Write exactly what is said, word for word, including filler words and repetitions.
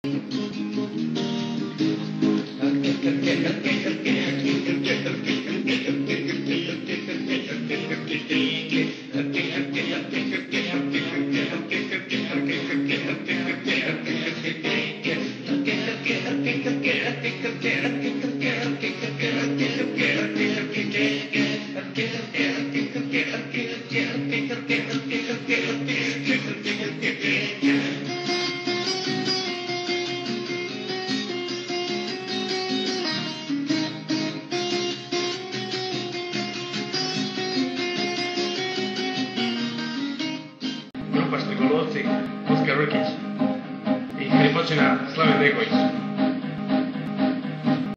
Grupa Štrigoloci, Oskar Rkić i Hripočina Slaven Deković.